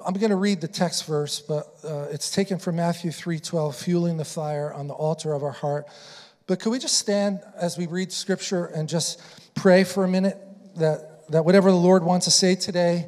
I'm going to read the text verse, but it's taken from Matthew 3:12, fueling the fire on the altar of our heart. But could we just stand as we read Scripture and just pray for a minute that whatever the Lord wants to say today,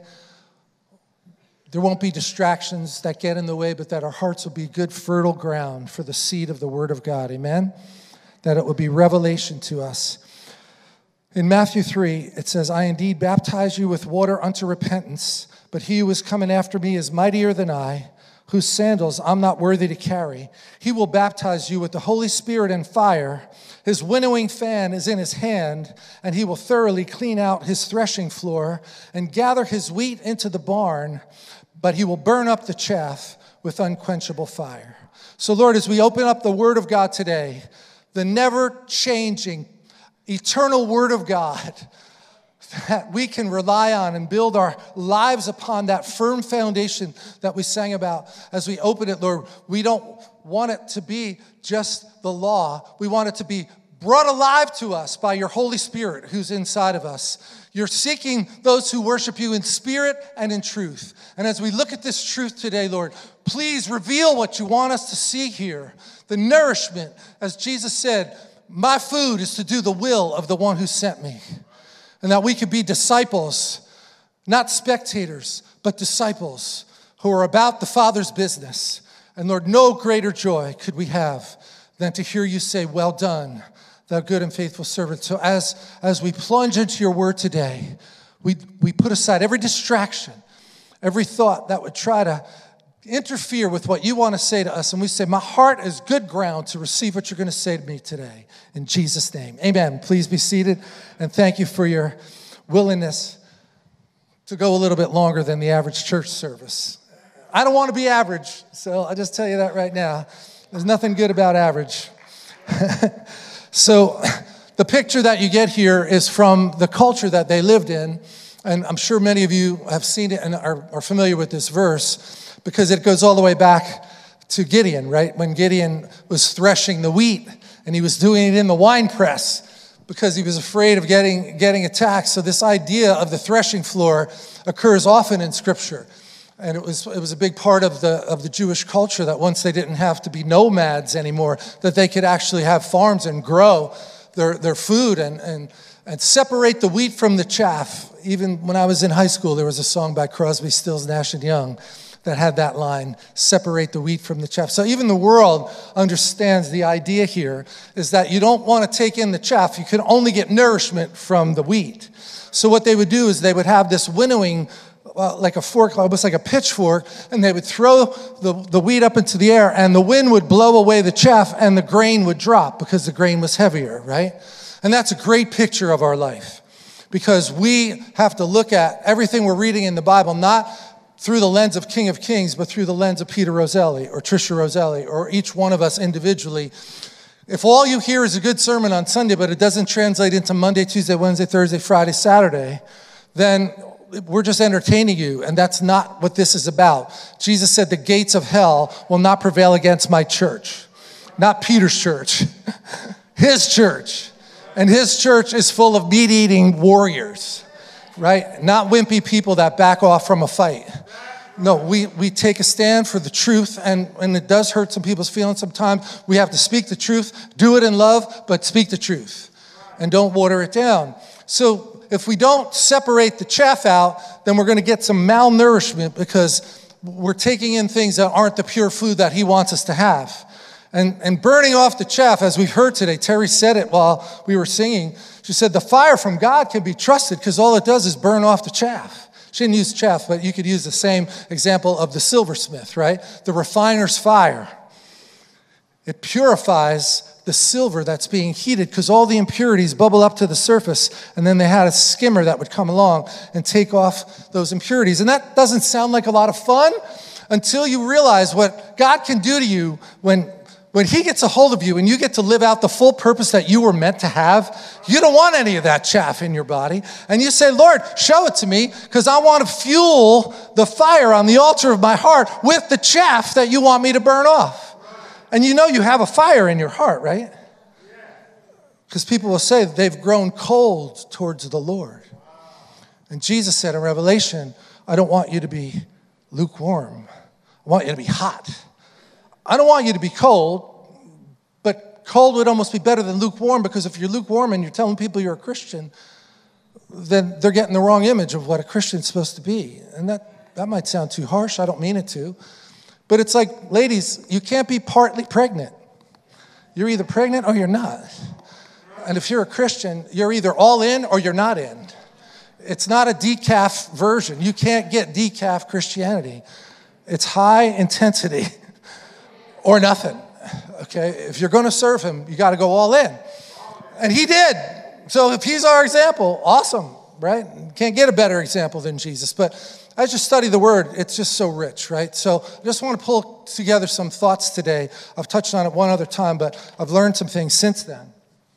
there won't be distractions that get in the way, but that our hearts will be good, fertile ground for the seed of the Word of God. Amen? That it will be revelation to us. In Matthew 3, it says, I indeed baptize you with water unto repentance, but he who is coming after me is mightier than I, whose sandals I'm not worthy to carry. He will baptize you with the Holy Spirit and fire. His winnowing fan is in his hand, and he will thoroughly clean out his threshing floor and gather his wheat into the barn, but he will burn up the chaff with unquenchable fire. So, Lord, as we open up the Word of God today, the never-changing, eternal Word of God that we can rely on and build our lives upon, that firm foundation that we sang about as we open it, Lord. We don't want it to be just the law. We want it to be brought alive to us by your Holy Spirit who's inside of us. You're seeking those who worship you in spirit and in truth. And as we look at this truth today, Lord, please reveal what you want us to see here. The nourishment, as Jesus said, my food is to do the will of the one who sent me. And that we could be disciples, not spectators, but disciples who are about the Father's business. And Lord, no greater joy could we have than to hear you say, well done, thou good and faithful servant. So as we plunge into your word today, we put aside every distraction, every thought that would try to interfere with what you want to say to us. And we say, my heart is good ground to receive what you're going to say to me today. In Jesus' name, amen. Please be seated. And thank you for your willingness to go a little bit longer than the average church service. I don't want to be average, so I'll just tell you that right now. There's nothing good about average. So the picture that you get here is from the culture that they lived in. And I'm sure many of you have seen it and are familiar with this verse, because it goes all the way back to Gideon, right? When Gideon was threshing the wheat, and he was doing it in the wine press because he was afraid of getting attacked. So this idea of the threshing floor occurs often in Scripture. And it was a big part of the Jewish culture, that once they didn't have to be nomads anymore, that they could actually have farms and grow their food and separate the wheat from the chaff. Even when I was in high school, there was a song by Crosby, Stills, Nash and Young that had that line, separate the wheat from the chaff. So even the world understands the idea here is that you don't want to take in the chaff. You can only get nourishment from the wheat. So what they would do is they would have this winnowing, like a fork, almost like a pitchfork, and they would throw the wheat up into the air, and the wind would blow away the chaff, and the grain would drop because the grain was heavier, right? And that's a great picture of our life, because we have to look at everything we're reading in the Bible, not through the lens of King of Kings, but through the lens of Peter Roselle or Trisha Roselle or each one of us individually. If all you hear is a good sermon on Sunday, but it doesn't translate into Monday, Tuesday, Wednesday, Thursday, Friday, Saturday, then we're just entertaining you, and that's not what this is about. Jesus said the gates of hell will not prevail against my church. Not Peter's church, his church. And his church is full of meat-eating warriors, right? Not wimpy people that back off from a fight. No, we take a stand for the truth, and it does hurt some people's feelings sometimes. We have to speak the truth, do it in love, but speak the truth, and don't water it down. So if we don't separate the chaff out, then we're going to get some malnourishment, because we're taking in things that aren't the pure food that he wants us to have. And burning off the chaff, as we've heard today, Terry said it while we were singing. She said the fire from God can be trusted because all it does is burn off the chaff. She didn't use chaff, but you could use the same example of the silversmith, right? The refiner's fire. It purifies the silver that's being heated because all the impurities bubble up to the surface, and then they had a skimmer that would come along and take off those impurities. And that doesn't sound like a lot of fun until you realize what God can do to you when he gets a hold of you and you get to live out the full purpose that you were meant to have. You don't want any of that chaff in your body. And you say, Lord, show it to me, because I want to fuel the fire on the altar of my heart with the chaff that you want me to burn off. And you know you have a fire in your heart, right? Because people will say that they've grown cold towards the Lord. And Jesus said in Revelation, I don't want you to be lukewarm. I want you to be hot. I don't want you to be cold, but cold would almost be better than lukewarm, because if you're lukewarm and you're telling people you're a Christian, then they're getting the wrong image of what a Christian's supposed to be. And that might sound too harsh. I don't mean it to. But it's like, ladies, you can't be partly pregnant. You're either pregnant or you're not. And if you're a Christian, you're either all in or you're not in. It's not a decaf version. You can't get decaf Christianity. It's high intensity or nothing. Okay? If you're going to serve him, you got to go all in. And he did. So if he's our example, awesome, right? Can't get a better example than Jesus. But as you study the word, it's just so rich, right? So I just want to pull together some thoughts today. I've touched on it one other time, but I've learned some things since then.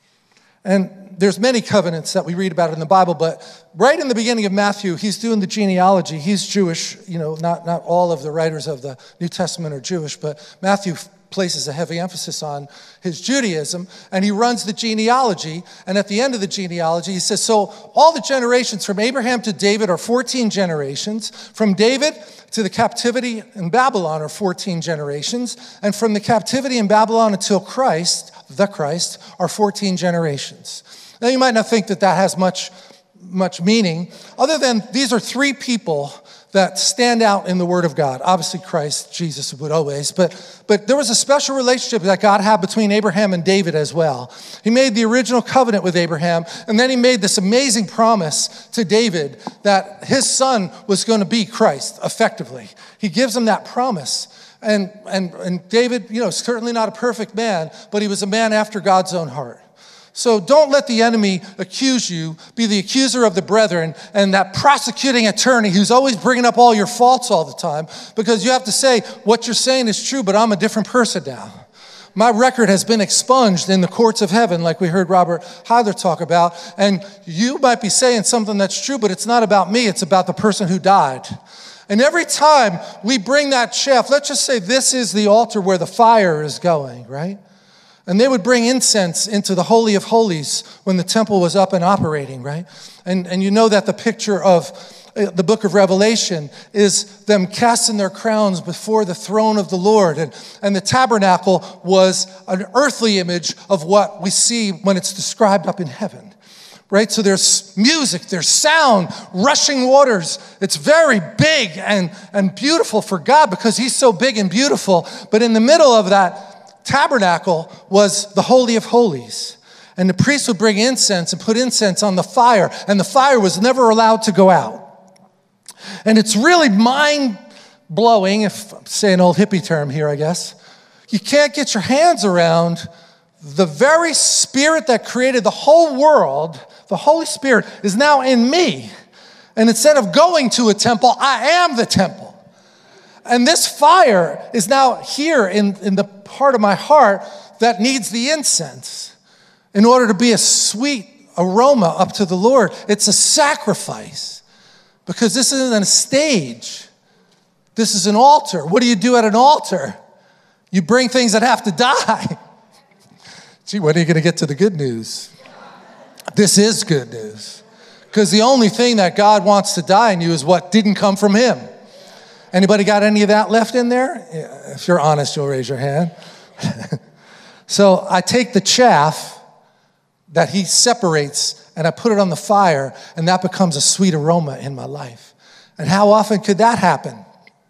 And there's many covenants that we read about in the Bible, but right in the beginning of Matthew, he's doing the genealogy. He's Jewish, not all of the writers of the New Testament are Jewish, but Matthew places a heavy emphasis on his Judaism, and he runs the genealogy, and at the end of the genealogy, he says, so all the generations from Abraham to David are 14 generations, from David to the captivity in Babylon are 14 generations, and from the captivity in Babylon until Christ, the Christ, are 14 generations. Now, you might not think that has much meaning, other than these are three people that stand out in the Word of God. Obviously, Christ, Jesus would always, but there was a special relationship that God had between Abraham and David as well. He made the original covenant with Abraham, and then he made this amazing promise to David that his son was going to be Christ, effectively. He gives him that promise. And David, certainly not a perfect man, but he was a man after God's own heart. So don't let the enemy accuse you, be the accuser of the brethren, and that prosecuting attorney who's always bringing up all your faults all the time, because you have to say, what you're saying is true, but I'm a different person now. My record has been expunged in the courts of heaven, like we heard Robert Hyler talk about, and you might be saying something that's true, but it's not about me, it's about the person who died. And every time we bring that chaff, let's just say this is the altar where the fire is going, right? And they would bring incense into the Holy of Holies when the temple was up and operating, right? And you know that the picture of the book of Revelation is them casting their crowns before the throne of the Lord. And the tabernacle was an earthly image of what we see when it's described up in heaven, right? So there's music, there's sound, rushing waters. It's very big and beautiful for God because he's so big and beautiful. But in the middle of that tabernacle was the Holy of Holies. And the priest would bring incense and put incense on the fire, and the fire was never allowed to go out. And it's really mind-blowing, if I'm saying an old hippie term here, I guess. You can't get your hands around the very Spirit that created the whole world. The Holy Spirit is now in me. And instead of going to a temple, I am the temple. And this fire is now here in the part of my heart that needs the incense in order to be a sweet aroma up to the Lord. It's a sacrifice because this isn't a stage. This is an altar. What do you do at an altar? You bring things that have to die. Gee, when are you going to get to the good news? This is good news because the only thing that God wants to die in you is what didn't come from him. Anybody got any of that left in there? Yeah, if you're honest, you'll raise your hand. So I take the chaff that he separates and I put it on the fire, and that becomes a sweet aroma in my life. And how often could that happen?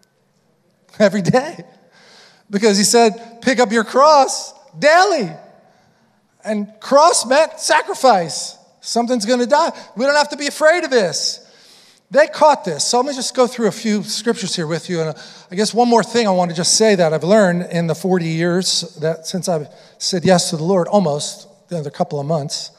Every day. Because he said, pick up your cross daily. And cross meant sacrifice. Something's going to die. We don't have to be afraid of this. They caught this. So let me just go through a few scriptures here with you. And I guess one more thing I want to just say that I've learned in the 40 years that since I've said yes to the Lord, almost, a couple of months.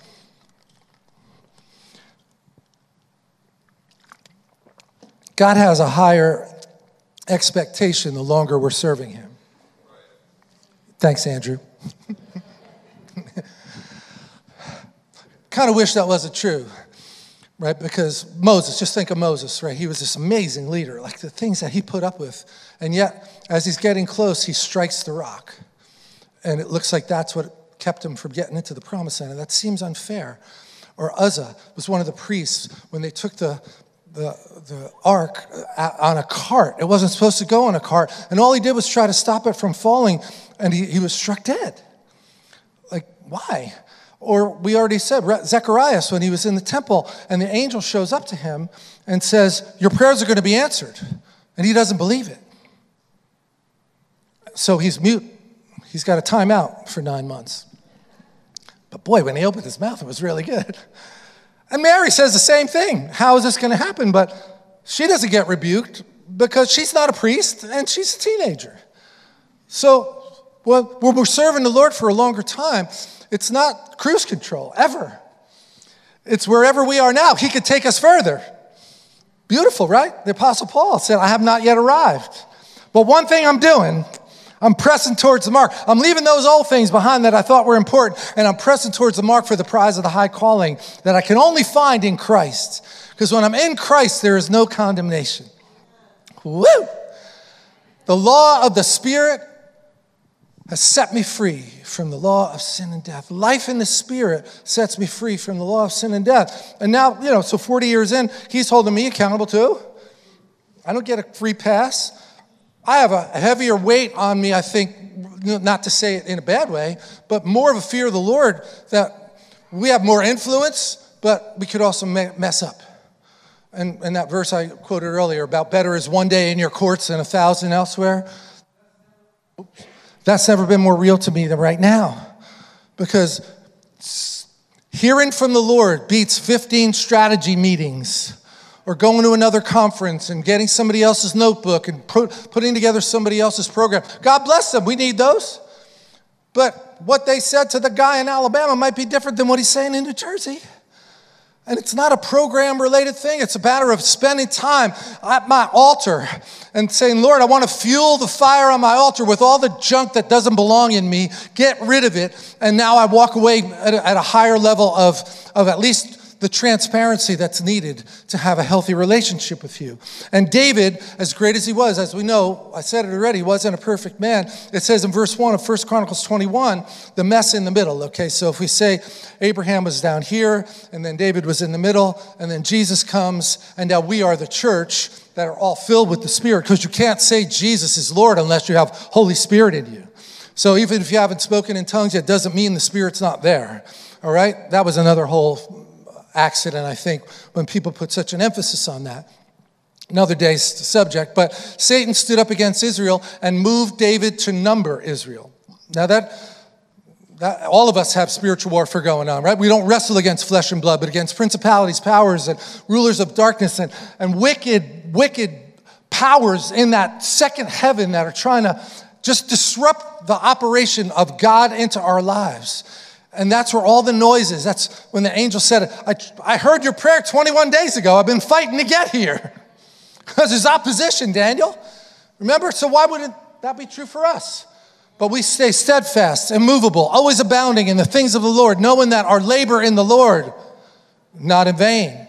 God has a higher expectation the longer we're serving him. Thanks, Andrew. Kind of wish that wasn't true. Right, because Moses, just think of Moses, right? He was this amazing leader, like the things that he put up with. And yet, as he's getting close, he strikes the rock. And it looks like that's what kept him from getting into the promised land. And that seems unfair. Or Uzzah was one of the priests. When they took the the ark on a cart. It wasn't supposed to go on a cart. And all he did was try to stop it from falling, and he was struck dead. Like, why? Or we already said, Zechariah, when he was in the temple, and the angel shows up to him and says, your prayers are going to be answered. And he doesn't believe it. So he's mute. He's got a timeout for 9 months. But boy, when he opened his mouth, it was really good. And Mary says the same thing. How is this going to happen? But she doesn't get rebuked because she's not a priest and she's a teenager. So when we're serving the Lord for a longer time, it's not cruise control, ever. It's wherever we are now. He could take us further. Beautiful, right? The Apostle Paul said, I have not yet arrived. But one thing I'm doing, I'm pressing towards the mark. I'm leaving those old things behind that I thought were important, and I'm pressing towards the mark for the prize of the high calling that I can only find in Christ. Because when I'm in Christ, there is no condemnation. Woo! The law of the Spirit has set me free from the law of sin and death. Life in the Spirit sets me free from the law of sin and death. And now, so 40 years in, he's holding me accountable too. I don't get a free pass. I have a heavier weight on me, I think, not to say it in a bad way, but more of a fear of the Lord, that we have more influence, but we could also mess up. And that verse I quoted earlier about better is one day in your courts than 1,000 elsewhere. That's never been more real to me than right now, because hearing from the Lord beats 15 strategy meetings or going to another conference and getting somebody else's notebook and putting together somebody else's program. God bless them. We need those. But what they said to the guy in Alabama might be different than what he's saying in New Jersey. And it's not a program-related thing. It's a matter of spending time at my altar and saying, Lord, I want to fuel the fire on my altar with all the junk that doesn't belong in me. Get rid of it. And now I walk away at a higher level of at least the transparency that's needed to have a healthy relationship with you. And David, as great as he was, as we know, I said it already, wasn't a perfect man. It says in verse 1 of 1 Chronicles 21, the mess in the middle. Okay, so if we say Abraham was down here, and then David was in the middle, and then Jesus comes, and now we are the church that are all filled with the Spirit, because you can't say Jesus is Lord unless you have Holy Spirit in you. So even if you haven't spoken in tongues yet, doesn't mean the Spirit's not there. All right? That was another whole accident, I think, when people put such an emphasis on that. Another day's subject, but Satan stood up against Israel and moved David to number Israel. Now that all of us have spiritual warfare going on, right? We don't wrestle against flesh and blood, but against principalities, powers, and rulers of darkness, and wicked powers in that second heaven that are trying to just disrupt the operation of God into our lives. And that's where all the noise is. That's when the angel said, I heard your prayer 21 days ago. I've been fighting to get here. Because there's opposition, Daniel. Remember? So why wouldn't that be true for us? But we stay steadfast, immovable, always abounding in the things of the Lord, knowing that our labor in the Lord, not in vain.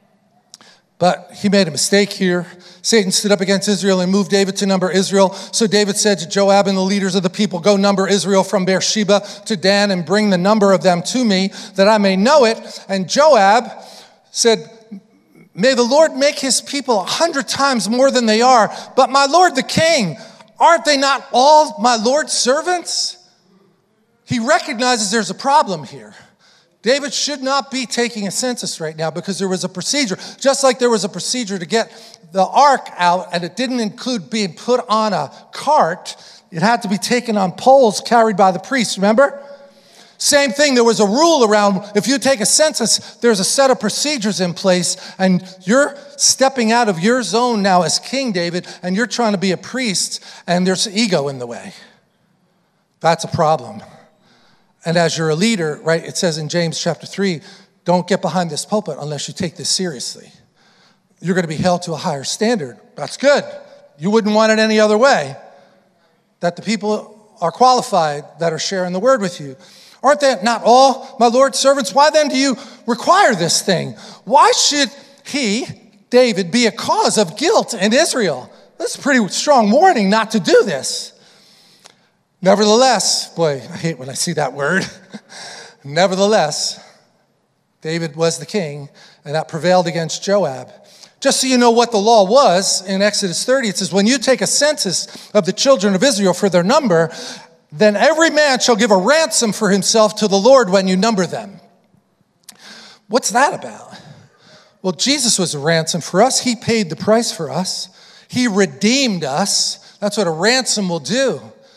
But he made a mistake here. Satan stood up against Israel and moved David to number Israel. So David said to Joab and the leaders of the people, go number Israel from Beersheba to Dan and bring the number of them to me that I may know it. And Joab said, may the Lord make his people 100 times more than they are. But my Lord the king, aren't they not all my Lord's servants? He recognizes there's a problem here. David should not be taking a census right now because there was a procedure. Just like there was a procedure to get the ark out, and it didn't include being put on a cart. It had to be taken on poles carried by the priest, remember? Same thing, there was a rule around, if you take a census, there's a set of procedures in place, and you're stepping out of your zone now as King David, and you're trying to be a priest, and there's ego in the way. That's a problem. And as you're a leader, right, it says in James chapter 3, don't get behind this pulpit unless you take this seriously. You're going to be held to a higher standard. That's good. You wouldn't want it any other way. That the people are qualified that are sharing the word with you. Aren't they not all my Lord's servants? Why then do you require this thing? Why should he, David, be a cause of guilt in Israel? That's a pretty strong warning not to do this. Nevertheless, boy, I hate when I see that word. Nevertheless, David was the king, and that prevailed against Joab. Just so you know what the law was, in Exodus 30, it says, when you take a census of the children of Israel for their number, then every man shall give a ransom for himself to the Lord when you number them. What's that about? Well, Jesus was a ransom for us. He paid the price for us. He redeemed us. That's what a ransom will do.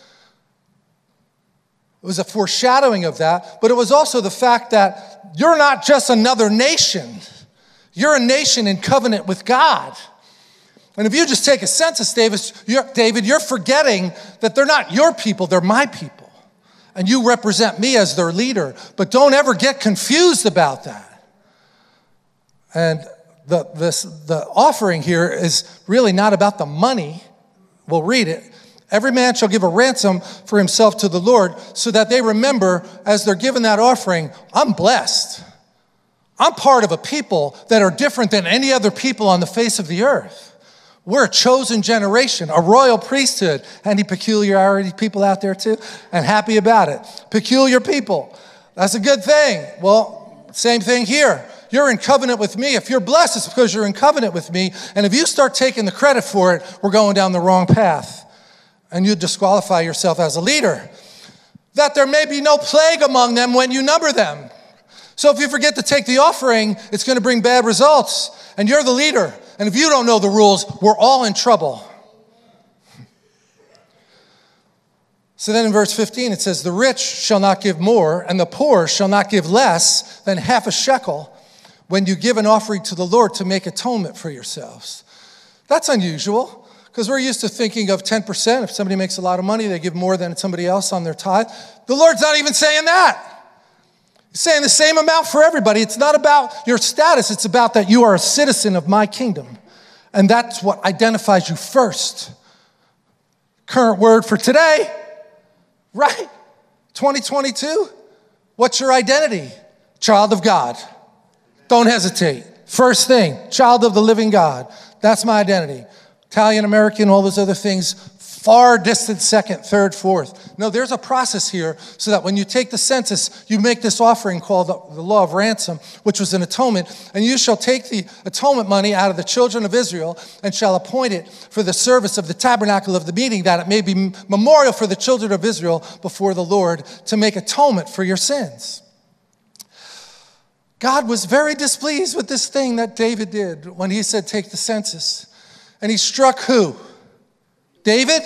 It was a foreshadowing of that, but it was also the fact that you're not just another nation. You're a nation in covenant with God. And if you just take a census, David, you're forgetting that they're not your people, they're my people. And you represent me as their leader. But don't ever get confused about that. And the offering here is really not about the money. We'll read it. Every man shall give a ransom for himself to the Lord, so that they remember as they're giving that offering, I'm blessed. I'm part of a people that are different than any other people on the face of the earth. We're a chosen generation, a royal priesthood. Any peculiarity people out there too? And happy about it. Peculiar people. That's a good thing. Well, same thing here. You're in covenant with me. If you're blessed, it's because you're in covenant with me. And if you start taking the credit for it, we're going down the wrong path. And you disqualify yourself as a leader. That there may be no plague among them when you number them. So if you forget to take the offering, it's going to bring bad results. And you're the leader. And if you don't know the rules, we're all in trouble. So then in verse 15, it says, the rich shall not give more, and the poor shall not give less than half a shekel when you give an offering to the Lord to make atonement for yourselves. That's unusual, because we're used to thinking of 10%. If somebody makes a lot of money, they give more than somebody else on their tithe. The Lord's not even saying that. He's saying the same amount for everybody. It's not about your status. It's about that you are a citizen of my kingdom. And that's what identifies you first. Current word for today, right? 2022. What's your identity? Child of God. Don't hesitate. First thing, child of the living God. That's my identity. Italian, American, all those other things, far distant second, third, fourth. No, there's a process here so that when you take the census, you make this offering called the law of ransom, which was an atonement, and you shall take the atonement money out of the children of Israel and shall appoint it for the service of the tabernacle of the meeting, that it may be memorial for the children of Israel before the Lord to make atonement for your sins. God was very displeased with this thing that David did when he said, take the census. And he struck who? David?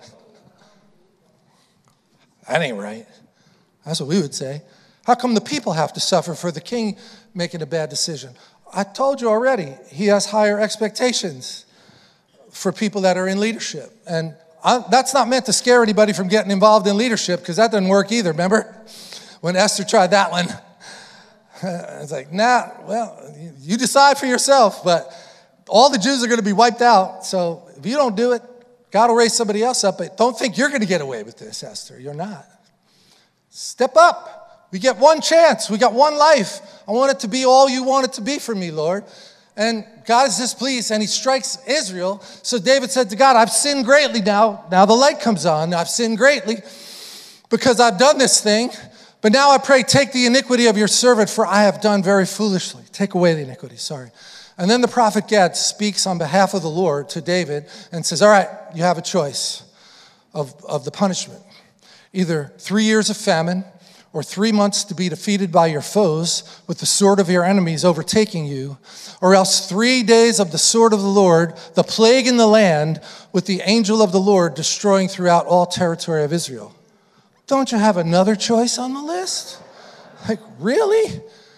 That ain't right. That's what we would say. How come the people have to suffer for the king making a bad decision? I told you already, he has higher expectations for people that are in leadership. And that's not meant to scare anybody from getting involved in leadership, because that doesn't work either, remember? When Esther tried that one. It's like, nah, well, you decide for yourself, but all the Jews are going to be wiped out. So if you don't do it, God will raise somebody else up. But don't think you're going to get away with this, Esther. You're not. Step up. We get one chance. We got one life. I want it to be all you want it to be for me, Lord. And God is displeased, and he strikes Israel. So David said to God, I've sinned greatly now. Now the light comes on. I've sinned greatly because I've done this thing. But now I pray, take the iniquity of your servant, for I have done very foolishly. Take away the iniquity, sorry. And then the prophet Gad speaks on behalf of the Lord to David and says, all right, you have a choice of the punishment. Either 3 years of famine or 3 months to be defeated by your foes with the sword of your enemies overtaking you, or else 3 days of the sword of the Lord, the plague in the land, with the angel of the Lord destroying throughout all territory of Israel. Don't you have another choice on the list? Like, really?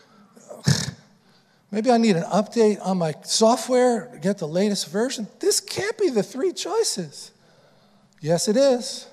Maybe I need an update on my software to get the latest version. This can't be the 3 choices. Yes, it is.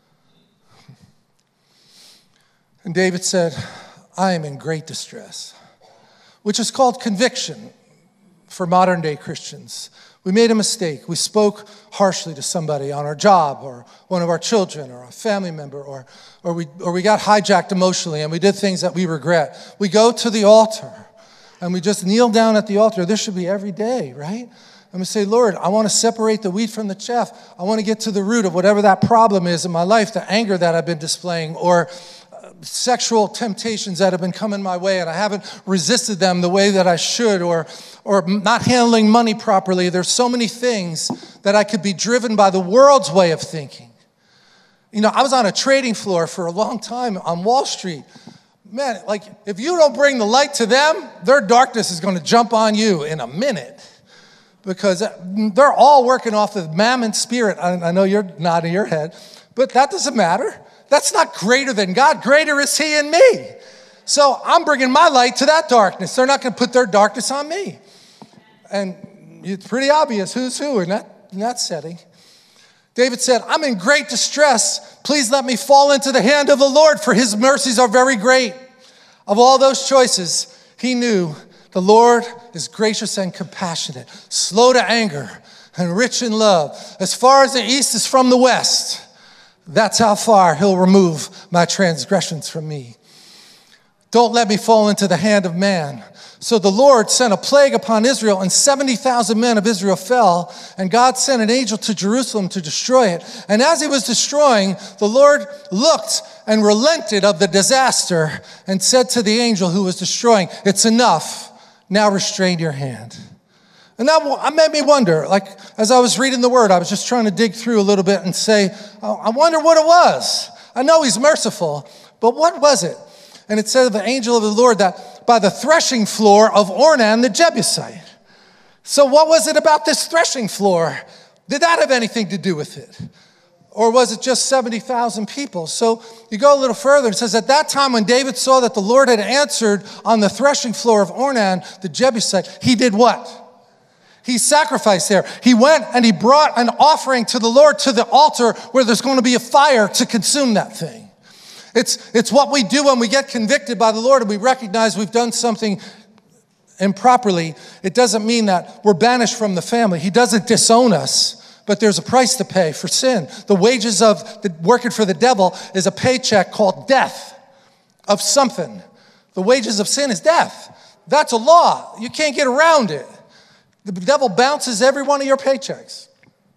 And David said, I am in great distress, which is called conviction for modern day Christians. We made a mistake. We spoke harshly to somebody on our job, or one of our children, or a family member, or we got hijacked emotionally and we did things that we regret. We go to the altar and we just kneel down at the altar. This should be every day, right? And we say, Lord, I want to separate the wheat from the chaff. I want to get to the root of whatever that problem is in my life, the anger that I've been displaying, or sexual temptations that have been coming my way and I haven't resisted them the way that I should, or not handling money properly. There's so many things that I could be driven by the world's way of thinking. I was on a trading floor for a long time on Wall Street. Man, like, if you don't bring the light to them, their darkness is going to jump on you in a minute, because they're all working off the mammon spirit. I know you're nodding your head, but that doesn't matter. That's not greater than God. Greater is he in me. So I'm bringing my light to that darkness. They're not going to put their darkness on me. And it's pretty obvious who's who in that setting. David said, I'm in great distress. Please let me fall into the hand of the Lord, for his mercies are very great. Of all those choices, he knew the Lord is gracious and compassionate, slow to anger, and rich in love. As far as the east is from the west, that's how far he'll remove my transgressions from me. Don't let me fall into the hand of man. So the Lord sent a plague upon Israel, and 70,000 men of Israel fell, and God sent an angel to Jerusalem to destroy it. And as he was destroying, the Lord looked and relented of the disaster and said to the angel who was destroying, it's enough, now restrain your hand. And that made me wonder, like, as I was reading the word, I was just trying to dig through a little bit and say, oh, I wonder what it was. I know he's merciful, but what was it? And it said of the angel of the Lord that by the threshing floor of Ornan the Jebusite. So what was it about this threshing floor? Did that have anything to do with it? Or was it just 70,000 people? So you go a little further. It says, at that time when David saw that the Lord had answered on the threshing floor of Ornan the Jebusite, he did what? He sacrificed there. He went and he brought an offering to the Lord to the altar where there's going to be a fire to consume that thing. It's what we do when we get convicted by the Lord and we recognize we've done something improperly. It doesn't mean that we're banished from the family. He doesn't disown us, but there's a price to pay for sin. The wages of working for the devil is a paycheck called death of something. The wages of sin is death. That's a law. You can't get around it. The devil bounces every one of your paychecks.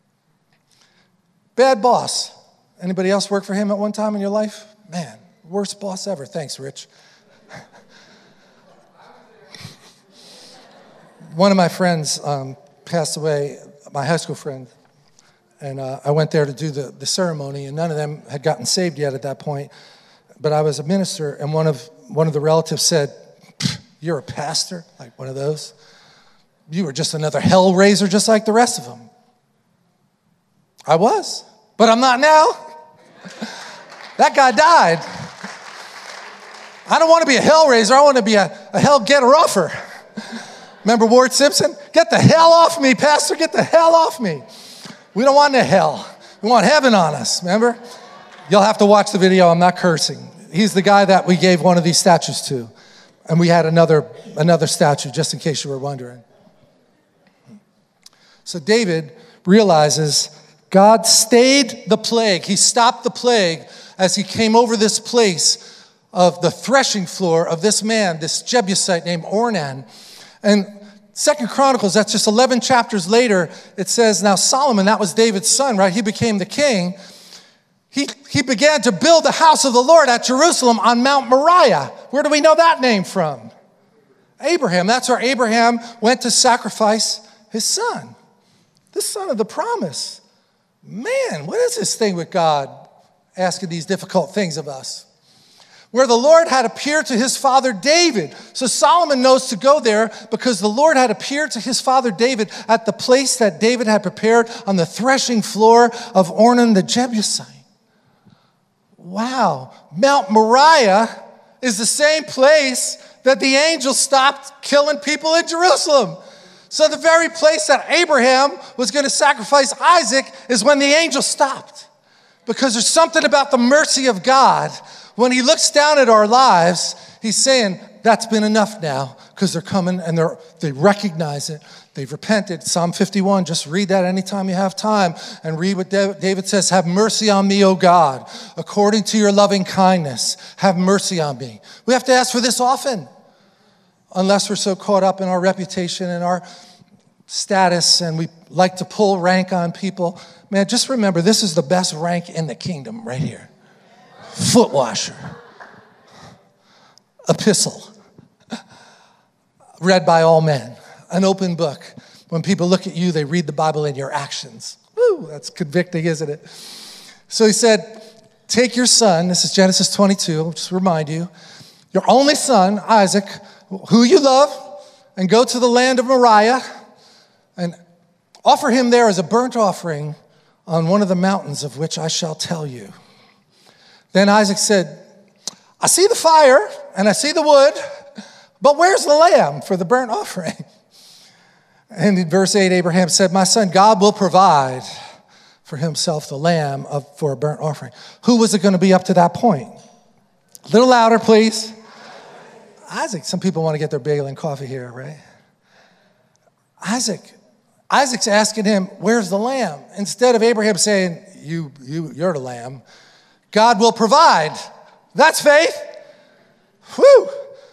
Bad boss. Anybody else work for him at one time in your life? Man, worst boss ever. Thanks, Rich. One of my friends passed away, my high school friend, and I went there to do the ceremony, and none of them had gotten saved yet at that point. But I was a minister, and one of the relatives said, "You're a pastor?" Like one of those. You were just another hell raiser just like the rest of them. I was, but I'm not now. That guy died. I don't want to be a hell raiser. I want to be a hell getter-offer. Remember Ward Simpson? Get the hell off me, pastor. Get the hell off me. We don't want the hell. We want heaven on us, remember? You'll have to watch the video. I'm not cursing. He's the guy that we gave one of these statues to. And we had another statue, just in case you were wondering. So David realizes God stayed the plague. He stopped the plague as he came over this place of the threshing floor of this man, this Jebusite named Ornan. And 2 Chronicles, that's just 11 chapters later, it says, now Solomon, that was David's son, right? He became the king. He began to build the house of the Lord at Jerusalem on Mount Moriah. Where do we know that name from? Abraham. That's where Abraham went to sacrifice his son, the son of the promise. Man, what is this thing with God asking these difficult things of us? Where the Lord had appeared to his father David. So Solomon knows to go there because the Lord had appeared to his father David at the place that David had prepared on the threshing floor of Ornan the Jebusite. Wow. Mount Moriah is the same place that the angel stopped killing people in Jerusalem. So the very place that Abraham was going to sacrifice Isaac is when the angel stopped. Because there's something about the mercy of God. When he looks down at our lives, he's saying, that's been enough now. Because they're coming and they recognize it. They've repented. Psalm 51, just read that anytime you have time. And read what David says, have mercy on me, O God. According to your loving kindness, have mercy on me. We have to ask for this often. Unless we're so caught up in our reputation and our status and we like to pull rank on people. Man, just remember, this is the best rank in the kingdom right here. Foot washer. epistle, read by all men, an open book. When people look at you, they read the Bible in your actions. Woo, that's convicting, isn't it? So he said, take your son, this is Genesis 22, I'll just remind you, your only son, Isaac, who you love, and go to the land of Moriah and offer him there as a burnt offering on one of the mountains of which I shall tell you. Then Isaac said, I see the fire and I see the wood, but where's the lamb for the burnt offering? And in verse 8, Abraham said, my son, God will provide for himself the lamb for a burnt offering. Who was it going to be up to that point? A little louder, please. Isaac. Some people want to get their bagel and coffee here, right? Isaac's asking him, where's the lamb? Instead of Abraham saying, you're the lamb, God will provide. That's faith. Whew.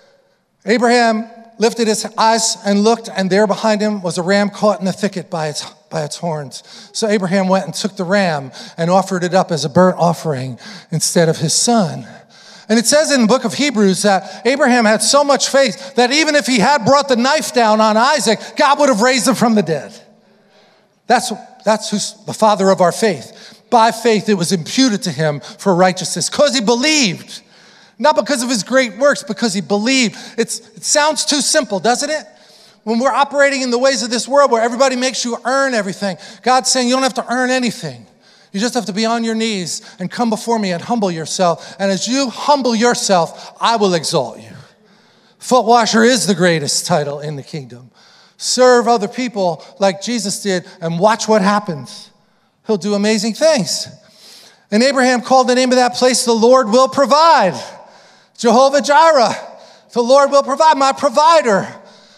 Abraham lifted his eyes and looked, and there behind him was a ram caught in the thicket by its horns. So Abraham went and took the ram and offered it up as a burnt offering instead of his son. And it says in the book of Hebrews that Abraham had so much faith that even if he had brought the knife down on Isaac, God would have raised him from the dead. That's who's the father of our faith. By faith, it was imputed to him for righteousness because he believed. Not because of his great works, because he believed. It sounds too simple, doesn't it? When we're operating in the ways of this world where everybody makes you earn everything, God's saying you don't have to earn anything. You just have to be on your knees and come before me and humble yourself. And as you humble yourself, I will exalt you. Foot washer is the greatest title in the kingdom. Serve other people like Jesus did and watch what happens. He'll do amazing things. And Abraham called the name of that place, the Lord will provide. Jehovah Jireh, the Lord will provide, my provider.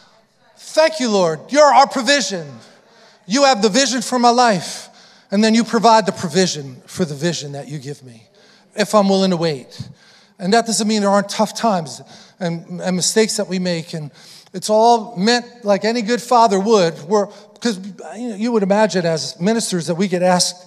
Thank you, Lord. You're our provision. You have the vision for my life, and then you provide the provision for the vision that you give me, if I'm willing to wait. And that doesn't mean there aren't tough times and mistakes that we make, and it's all meant like any good father would, because you would imagine as ministers that we get asked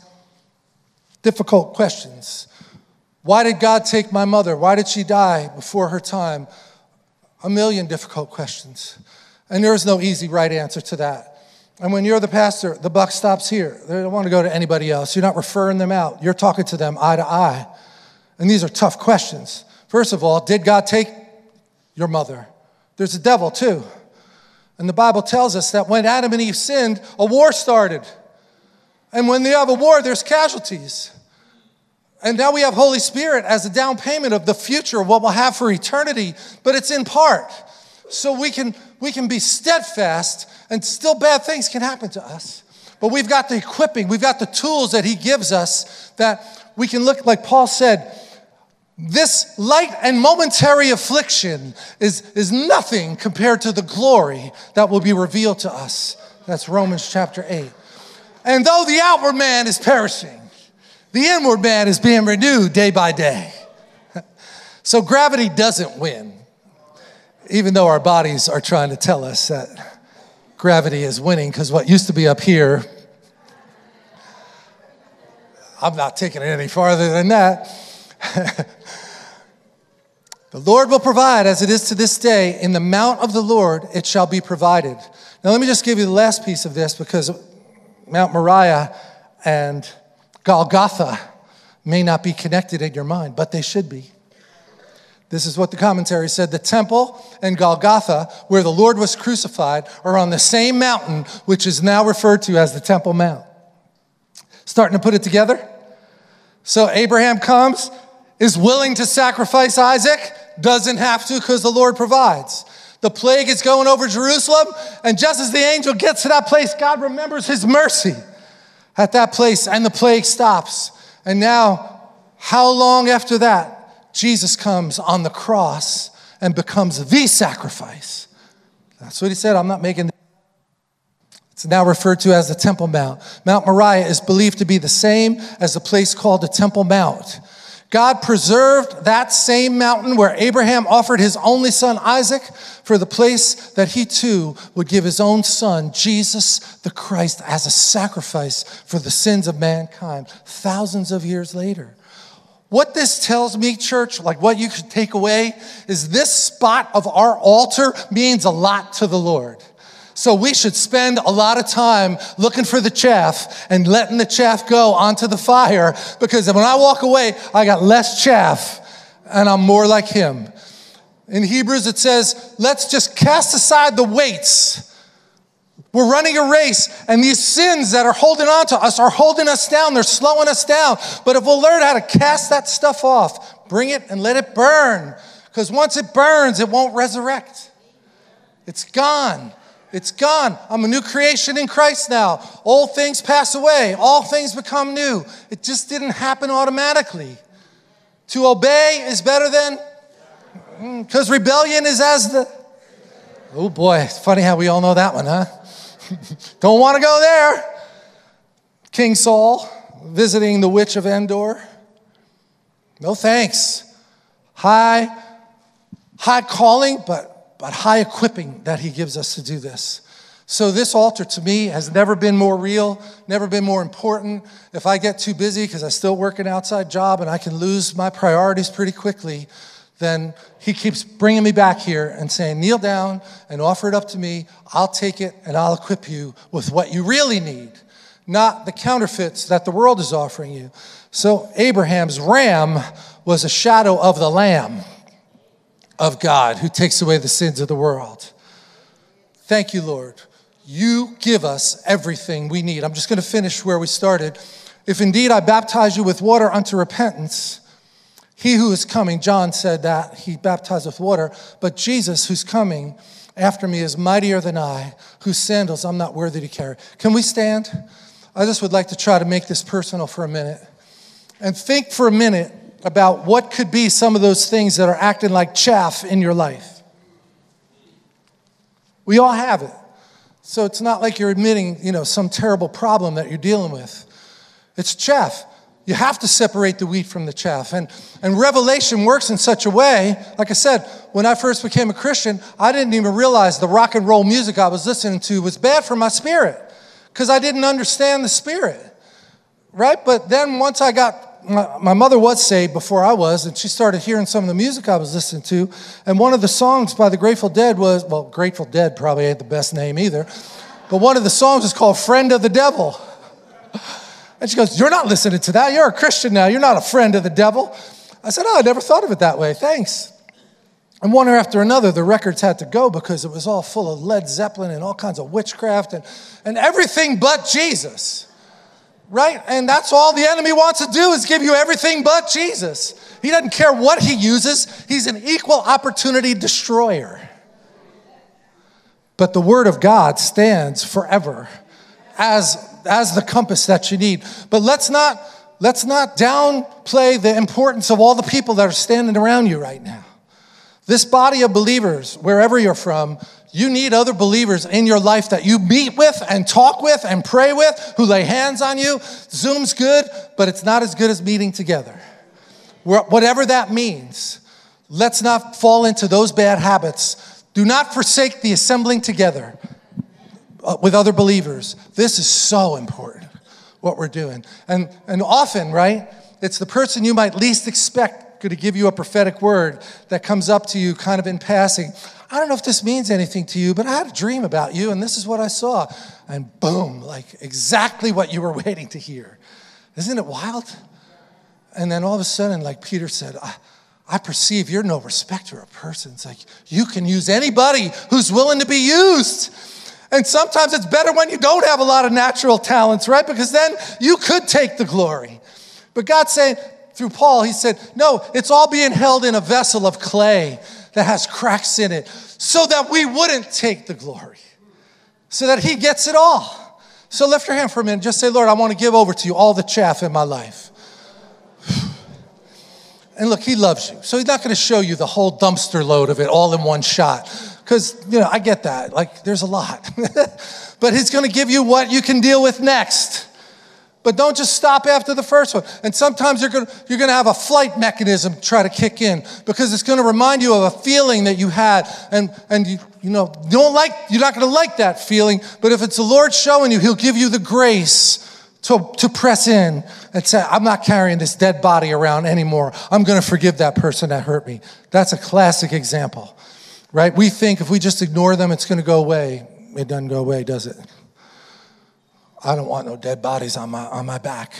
difficult questions. Why did God take my mother? Why did she die before her time? A million difficult questions. And there is no easy right answer to that. And when you're the pastor, the buck stops here. They don't want to go to anybody else. You're not referring them out. You're talking to them eye to eye. And these are tough questions. First of all, did God take your mother? There's a devil too. And the Bible tells us that when Adam and Eve sinned, a war started. And when you have a war, there's casualties. And now we have Holy Spirit as a down payment of the future, of what we'll have for eternity, but it's in part. So we can be steadfast, and still bad things can happen to us. But we've got the equipping, we've got the tools that he gives us that we can look, like Paul said, this light and momentary affliction is nothing compared to the glory that will be revealed to us. That's Romans chapter 8. And though the outward man is perishing, the inward man is being renewed day by day. So gravity doesn't win, even though our bodies are trying to tell us that gravity is winning, because what used to be up here, I'm not taking it any farther than that. The Lord will provide as it is to this day. In the mount of the Lord it shall be provided. Now let me just give you the last piece of this, because Mount Moriah and Golgotha may not be connected in your mind, but they should be. This is what the commentary said. The temple and Golgotha, where the Lord was crucified, are on the same mountain, which is now referred to as the Temple Mount. Starting to put it together? So Abraham comes, is willing to sacrifice Isaac, doesn't have to because the Lord provides. The plague is going over Jerusalem, and just as the angel gets to that place, God remembers his mercy at that place, and the plague stops. And now, how long after that, Jesus comes on the cross and becomes the sacrifice. That's what he said. I'm not making it. It's now referred to as the Temple Mount. Mount Moriah is believed to be the same as the place called the Temple Mount. God preserved that same mountain where Abraham offered his only son Isaac for the place that he too would give his own son, Jesus the Christ, as a sacrifice for the sins of mankind thousands of years later. What this tells me, church, like what you could take away, is this spot of our altar means a lot to the Lord. So we should spend a lot of time looking for the chaff and letting the chaff go onto the fire, because when I walk away, I got less chaff and I'm more like him. In Hebrews, it says, let's just cast aside the weights. We're running a race, and these sins that are holding on to us are holding us down. They're slowing us down. But if we'll learn how to cast that stuff off, bring it and let it burn. Because once it burns, it won't resurrect. It's gone. It's gone. I'm a new creation in Christ now. Old things pass away. All things become new. It just didn't happen automatically. To obey is better than, because rebellion is as the, oh boy, it's funny how we all know that one, huh? Don't want to go there. King Saul visiting the witch of Endor. No thanks. High calling, but high equipping that he gives us to do this. So this altar to me has never been more real, never been more important. If I get too busy because I still work an outside job and I can lose my priorities pretty quickly, then he keeps bringing me back here and saying, kneel down and offer it up to me. I'll take it and I'll equip you with what you really need, not the counterfeits that the world is offering you. So Abraham's ram was a shadow of the Lamb of God who takes away the sins of the world. Thank you, Lord. You give us everything we need. I'm just going to finish where we started. If indeed I baptize you with water unto repentance, he who is coming, John said that, he baptized with water, but Jesus who's coming after me is mightier than I, whose sandals I'm not worthy to carry. Can we stand? I just would like to try to make this personal for a minute. And think for a minute about what could be some of those things that are acting like chaff in your life. We all have it. So it's not like you're admitting, some terrible problem that you're dealing with. It's chaff. You have to separate the wheat from the chaff. And revelation works in such a way, like I said, when I first became a Christian, I didn't even realize the rock and roll music I was listening to was bad for my spirit because I didn't understand the spirit, right? But then once I got, my mother was saved before I was, and she started hearing some of the music I was listening to, and one of the songs by the Grateful Dead was, well, Grateful Dead probably ain't the best name either, but one of the songs is called Friend of the Devil. And she goes, you're not listening to that. You're a Christian now. You're not a friend of the devil. I said, I never thought of it that way. Thanks. And one after another, the records had to go because it was all full of Led Zeppelin and all kinds of witchcraft and everything but Jesus, right? And that's all the enemy wants to do is give you everything but Jesus. He doesn't care what he uses. He's an equal opportunity destroyer. But the word of God stands forever as the compass that you need. But let's not downplay the importance of all the people that are standing around you right now. This body of believers, wherever you're from, you need other believers in your life that you meet with and talk with and pray with, who lay hands on you. Zoom's good, but it's not as good as meeting together. Whatever that means, let's not fall into those bad habits. Do not forsake the assembling together with other believers. This is so important, what we're doing. And often, right, it's the person you might least expect to give you a prophetic word that comes up to you kind of in passing. I don't know if this means anything to you, but I had a dream about you, and this is what I saw. And boom, like exactly what you were waiting to hear. Isn't it wild? And then all of a sudden, like Peter said, I perceive you're no respecter of persons. Like you can use anybody who's willing to be used. And sometimes it's better when you don't have a lot of natural talents, right? Because then you could take the glory. But God's saying, through Paul, he said, no, it's all being held in a vessel of clay that has cracks in it so that we wouldn't take the glory, so that he gets it all. So lift your hand for a minute. Just say, Lord, I want to give over to you all the chaff in my life. And look, he loves you. So he's not going to show you the whole dumpster load of it all in one shot. Because, I get that. Like, there's a lot. But he's going to give you what you can deal with next. But don't just stop after the first one. And sometimes you're going to have a flight mechanism try to kick in because it's going to remind you of a feeling that you had. And you're not going to like that feeling. But if it's the Lord showing you, he'll give you the grace to press in and say, I'm not carrying this dead body around anymore. I'm going to forgive that person that hurt me. That's a classic example, right? We think if we just ignore them, it's going to go away. It doesn't go away, does it? I don't want no dead bodies on my back.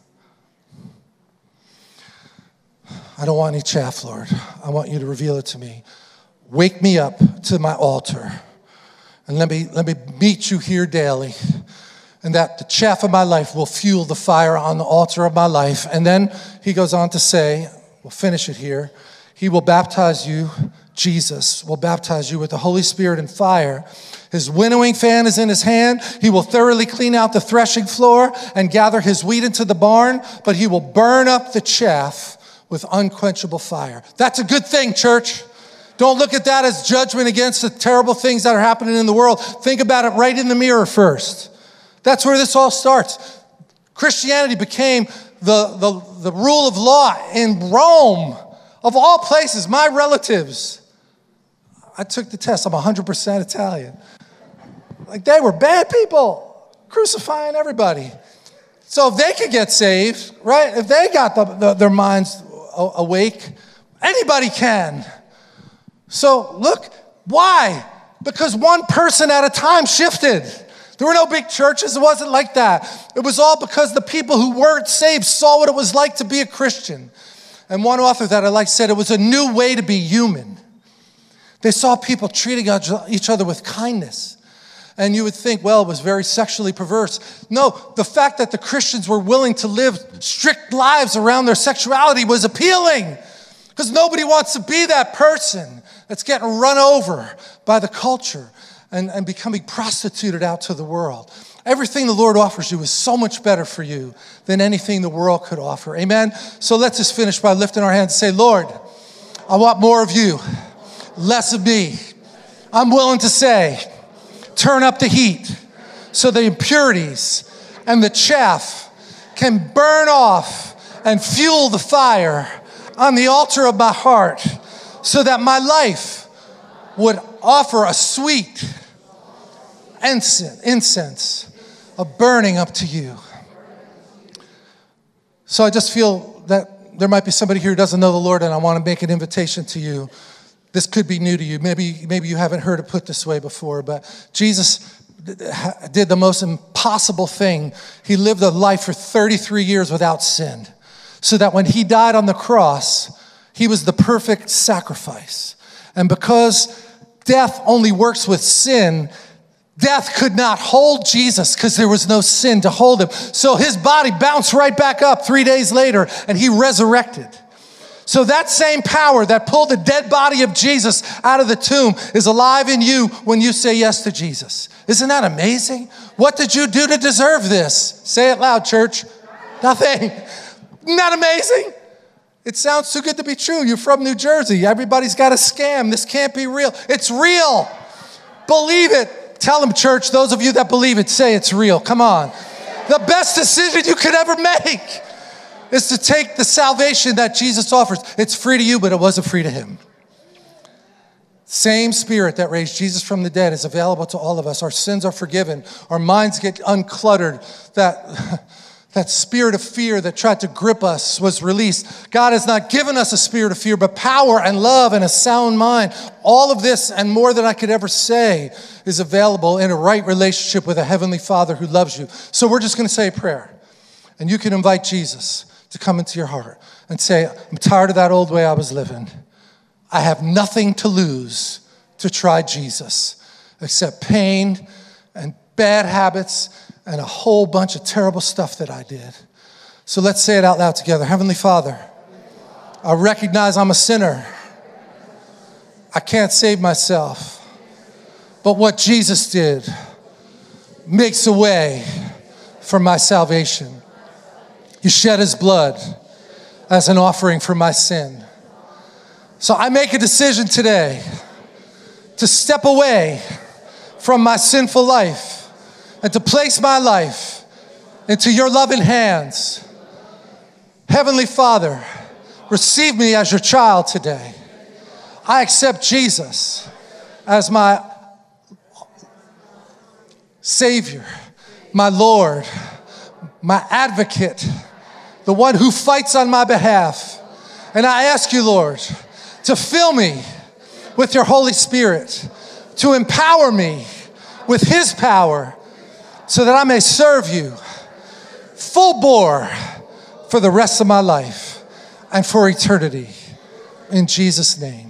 I don't want any chaff, Lord. I want you to reveal it to me. Wake me up to my altar. And let me meet you here daily. And that the chaff of my life will fuel the fire on the altar of my life. And then he goes on to say, we'll finish it here. He will baptize you, Jesus will baptize you with the Holy Spirit and fire. His winnowing fan is in his hand. He will thoroughly clean out the threshing floor and gather his wheat into the barn, but he will burn up the chaff with unquenchable fire. That's a good thing, church. Don't look at that as judgment against the terrible things that are happening in the world. Think about it right in the mirror first. That's where this all starts. Christianity became the rule of law in Rome, of all places. My relatives, I took the test. I'm 100% Italian. Like, they were bad people, crucifying everybody. So if they could get saved, right? If they got their minds awake, anybody can. So look, why? Because one person at a time shifted. There were no big churches. It wasn't like that. It was all because the people who weren't saved saw what it was like to be a Christian. And one author that I like said it was a new way to be human. They saw people treating each other with kindness. And you would think, well, it was very sexually perverse. No, the fact that the Christians were willing to live strict lives around their sexuality was appealing. Because nobody wants to be that person that's getting run over by the culture and becoming prostituted out to the world. Everything the Lord offers you is so much better for you than anything the world could offer. Amen? So let's just finish by lifting our hands and say, Lord, I want more of you, less of me. I'm willing to say, turn up the heat so the impurities and the chaff can burn off and fuel the fire on the altar of my heart so that my life would offer a sweet incense of burning up to you. So I just feel that there might be somebody here who doesn't know the Lord, and I want to make an invitation to you. This could be new to you. Maybe you haven't heard it put this way before, but Jesus did the most impossible thing. He lived a life for 33 years without sin, so that when he died on the cross, he was the perfect sacrifice. And because death only works with sin, death could not hold Jesus because there was no sin to hold him. So his body bounced right back up 3 days later, and he resurrected. So that same power that pulled the dead body of Jesus out of the tomb is alive in you when you say yes to Jesus. Isn't that amazing? What did you do to deserve this? Say it loud, church. Nothing. Isn't that amazing? It sounds too good to be true. You're from New Jersey. Everybody's got a scam. This can't be real. It's real. Believe it. Tell them, church, those of you that believe it, say it's real. Come on. The best decision you could ever make is to take the salvation that Jesus offers. It's free to you, but it wasn't free to him. Same Spirit that raised Jesus from the dead is available to all of us. Our sins are forgiven. Our minds get uncluttered. That spirit of fear that tried to grip us was released. God has not given us a spirit of fear, but power and love and a sound mind. All of this and more than I could ever say is available in a right relationship with a heavenly Father who loves you. So we're just going to say a prayer. And you can invite Jesus to come into your heart and say, I'm tired of that old way I was living. I have nothing to lose to try Jesus except pain and bad habits and a whole bunch of terrible stuff that I did. So let's say it out loud together. Heavenly Father, I recognize I'm a sinner. I can't save myself. But what Jesus did makes a way for my salvation. You shed his blood as an offering for my sin. So I make a decision today to step away from my sinful life and to place my life into your loving hands. Heavenly Father, receive me as your child today. I accept Jesus as my Savior, my Lord, my advocate, the one who fights on my behalf. And I ask you, Lord, to fill me with your Holy Spirit, to empower me with his power so that I may serve you full bore for the rest of my life and for eternity. In Jesus' name.